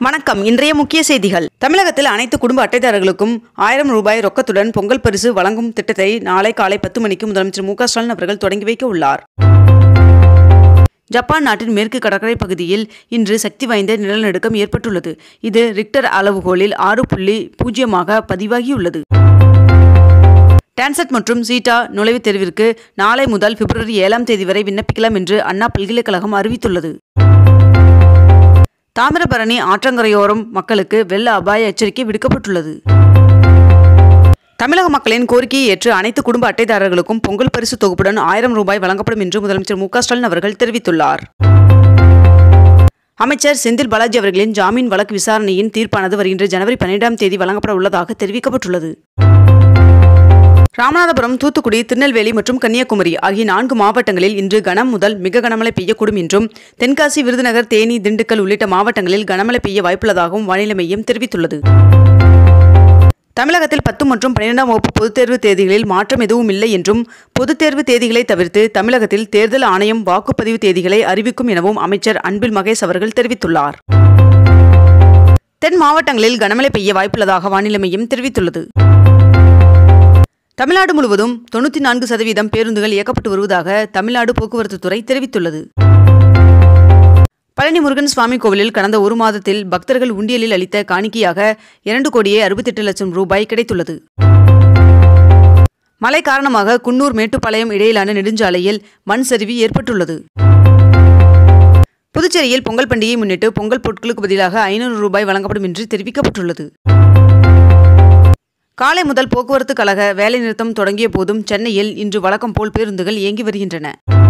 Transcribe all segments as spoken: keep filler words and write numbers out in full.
வணக்கம். இன்றைய முக்கிய செய்திகள். தமிழகத்தில் அனைத்து குடும்ப அட்டைதாரர்களுக்கும் ஆயிரம் ரூபாய் ரொக்கத்துடன் பொங்கல் பரிசு வழங்கும் திட்டத்தை நாளை காலை பத்து மணிக்கு முதலமைச்சர் மு க ஸ்டாலின் அவர்கள் தொடங்கி வைக்க உள்ளார். ஜப்பான் நாட்டின் மேற்கு கடற்கரை பகுதியில் இன்று சக்தி வாய்ந்த நிலநடுக்கம் ஏற்பட்டுள்ளது. இது ரிக்டர் அளவுகோலில் ஆறு புள்ளி பூஜ்ஜியமாக பதிவாகியுள்ளது. டான்செட் மற்றும் சீட்டா நுழைவுத் தேர்விற்கு நாளை முதல் பிப்ரவரி ஏழாம் தேதி வரை விண்ணப்பிக்கலாம் என்று அண்ணா பல்கலைக்கழகம் அறிவித்துள்ளது. தாமிரபரணி ஆற்றங்கரையோரம் மக்களுக்கு வெள்ள அபாய எச்சரிக்கை விடுக்கப்பட்டுள்ளது. தமிழக மக்களின் கோரிக்கையை ஏற்று அனைத்து குடும்ப அட்டைதாரர்களுக்கும் பொங்கல் பரிசு தொகுப்புடன் ஆயிரம் ரூபாய் வழங்கப்படும் என்று முதலமைச்சர் மு க ஸ்டாலின் அவர்கள் தெரிவித்துள்ளார். அமைச்சர் செந்தில் பாலாஜி அவர்களின் ஜாமீன் வழக்கு விசாரணையின் தீர்ப்பானது வருகின்ற ஜனவரி பன்னிரெண்டாம் தேதி வழங்கப்பட உள்ளதாக தெரிவிக்கப்பட்டுள்ளது. ராமநாதபுரம், தூத்துக்குடி, திருநெல்வேலி மற்றும் கன்னியாகுமரி ஆகிய நான்கு மாவட்டங்களில் இன்று கனம் முதல் மிக கனமழை பெய்யக்கூடும் என்றும், தென்காசி, விருதுநகர், தேனி, திண்டுக்கல் உள்ளிட்ட மாவட்டங்களில் கனமழை பெய்ய வாய்ப்புள்ளதாகவும் வானிலை மையம் தெரிவித்துள்ளது. தமிழகத்தில் பத்து மற்றும் பன்னிரெண்டாம் வகுப்பு பொதுத் தேர்வு தேதிகளில் மாற்றம் எதுவும் இல்லை என்றும், பொதுத் தேர்வு தேதிகளை தவிர்த்து தமிழகத்தில் தேர்தல் ஆணையம் வாக்குப்பதிவு தேதிகளை அறிவிக்கும் எனவும் அமைச்சர் அன்பில் மகேஷ் அவர்கள் தெரிவித்துள்ளார். தென் மாவட்டங்களில் கனமழை பெய்ய வாய்ப்புள்ளதாக வானிலை மையம் தெரிவித்துள்ளது. தமிழ்நாடு முழுவதும் தொண்ணூற்றி நான்கு சதவீதம் பேருந்துகள் இயக்கப்பட்டு வருவதாக தமிழ்நாடு போக்குவரத்து துறை தெரிவித்துள்ளது. பழனி முருகன் சுவாமி கோவிலில் கடந்த ஒரு மாதத்தில் பக்தர்கள் உண்டியலில் அளித்த காணிக்கையாக இரண்டு கோடியே அறுபத்தெட்டு லட்சம் ரூபாய் கிடைத்துள்ளது. மழை காரணமாக குன்னூர் மேட்டுப்பாளையம் இடையிலான நெடுஞ்சாலையில் மண் சரிவு ஏற்பட்டுள்ளது. புதுச்சேரியில் பொங்கல் பண்டிகையை முன்னிட்டு பொங்கல் பொருட்களுக்கு பதிலாக ஐநூறு ரூபாய் வழங்கப்படும் என்று தெரிவிக்கப்பட்டுள்ளது. காலை முதல் போக்குவரத்து கழக வேலைநிறுத்தம் தொடங்கிய போதும் சென்னையில் இன்று வழக்கம் போல் பேருந்துகள் இயங்கி வருகின்றன.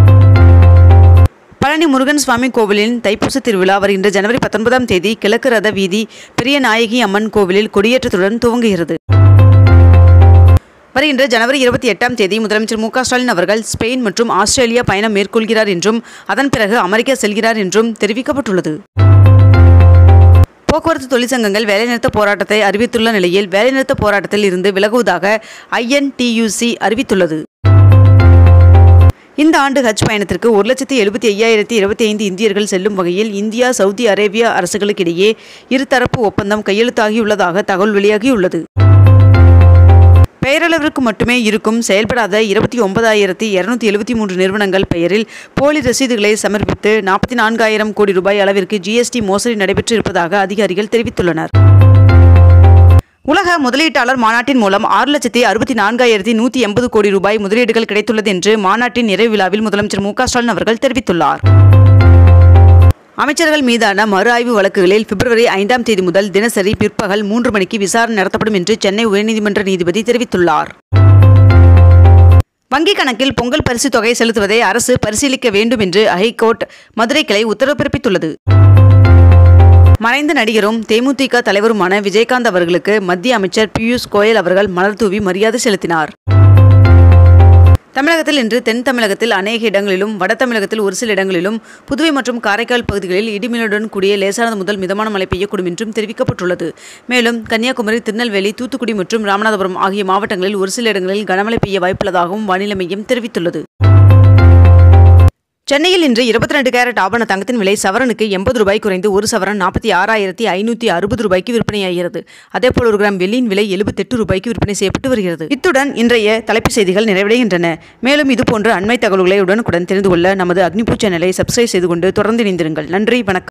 பழனி முருகன் சுவாமி கோவிலின் தைப்பூச திருவிழா வருகின்ற ஜனவரி பத்தொன்பதாம் தேதி கிழக்கு ரத வீதி பெரிய நாயகி அம்மன் கோவிலில் கொடியேற்றத்துடன் துவங்குகிறது. வருகின்ற ஜனவரி இருபத்தி எட்டாம் தேதி முதலமைச்சர் மு க ஸ்டாலின் அவர்கள் ஸ்பெயின் மற்றும் ஆஸ்திரேலியா பயணம் மேற்கொள்கிறார் என்றும், அதன் பிறகு அமெரிக்கா செல்கிறார் என்றும் தெரிவிக்கப்பட்டுள்ளது. போக்குவரத்து தொழிற்சங்கங்கள் வேலைநிறுத்த போராட்டத்தை அறிவித்துள்ள நிலையில் வேலைநிறுத்த போராட்டத்தில் இருந்து விலகுவதாக I N T U C அறிவித்துள்ளது. இந்த ஆண்டு ஹஜ் பயணத்திற்கு ஒரு லட்சத்தி எழுபத்தி ஐயாயிரத்தி இருபத்தி ஐந்து இந்தியர்கள் செல்லும் வகையில் இந்தியா, சவுதி அரேபியா அரசுகளுக்கிடையே இருதரப்பு ஒப்பந்தம் கையெழுத்தாகியுள்ளதாக தகவல் வெளியாகியுள்ளது. பெயரளவிற்கு மட்டுமே இருக்கும் செயல்படாத இருபத்தி ஒன்பதாயிரத்தி இருநூத்தி எழுபத்தி மூன்று நிறுவனங்கள் பெயரில் போலி ரசீதுகளை சமர்ப்பித்து நாற்பத்தி நான்காயிரம் கோடி ரூபாய் அளவிற்கு ஜி எஸ் டி மோசடி நடைபெற்று இருப்பதாக அதிகாரிகள் தெரிவித்துள்ளனர். உலக முதலீட்டாளர் மாநாட்டின் மூலம் ஆறு லட்சத்தி அறுபத்தி நான்காயிரத்தி நூற்றி எண்பது கோடி ரூபாய் முதலீடுகள் கிடைத்துள்ளது என்று மாநாட்டின் நிறைவு விழாவில் முதலமைச்சர் மு க ஸ்டாலின் அவர்கள் தெரிவித்துள்ளார். அமைச்சர்கள் மீதான மறு ஆய்வு வழக்குகளில் பிப்ரவரி ஐந்தாம் தேதி முதல் தினசரி பிற்பகல் மூன்று மணிக்கு விசாரணை நடத்தப்படும் என்று சென்னை உயர்நீதிமன்ற நீதிபதி தெரிவித்துள்ளார். வங்கிக் கணக்கில் பொங்கல் பரிசு தொகை செலுத்துவதை அரசு பரிசீலிக்க வேண்டும் என்று ஹைகோர்ட் மதுரை கிளை உத்தரவு பிறப்பித்துள்ளது. மறைந்த நடிகரும் தே மு தி க தலைவருமான விஜயகாந்த் அவர்களுக்கு மத்திய அமைச்சர் பியூஷ் கோயல் அவர்கள் மலர் தூவி மரியாதை செலுத்தினார். தமிழகத்தில் இன்று தென் தமிழகத்தில் அநேக இடங்களிலும், வட தமிழகத்தில் ஒரு சில இடங்களிலும், புதுவை மற்றும் காரைக்கால் பகுதிகளில் இடிமின்னலுடன் கூடிய லேசானது முதல் மிதமான மழை பெய்யக்கூடும் என்றும் தெரிவிக்கப்பட்டுள்ளது. மேலும் கன்னியாகுமரி, திருநெல்வேலி, தூத்துக்குடி மற்றும் ராமநாதபுரம் ஆகிய மாவட்டங்களில் ஒரு சில இடங்களில் கனமழை பெய்ய வாய்ப்புள்ளதாகவும் வானிலை மையம் தெரிவித்துள்ளது. சென்னையில் இன்று இருபத்தி ரெண்டு கேரட் ஆபண தங்கத்தின் விலை சவரனுக்கு எண்பது ரூபாய் குறைந்து ஒரு சவரன் நாற்பத்தி ஆறாயிரத்தி ஐநூற்றி அறுபது ரூபாய்க்கு விற்பனையாகிறது. அதேபோல் ஒரு கிராம் வெள்ளியின் விலை எழுபத்தெட்டு ரூபாய்க்கு விற்பனை செய்யப்பட்டு வருகிறது. இத்துடன் இன்றைய தலைப்புச் செய்திகள் நிறைவடைகின்றன. மேலும் இதுபோன்ற அண்மை தகவல்களை உடனுக்குடன் தெரிந்து கொள்ள நமது அக்னிபூ சேனலை சப்ஸ்கிரைப் செய்து கொண்டு தொடர்ந்து இணைந்திருங்கள். நன்றி, வணக்கம்.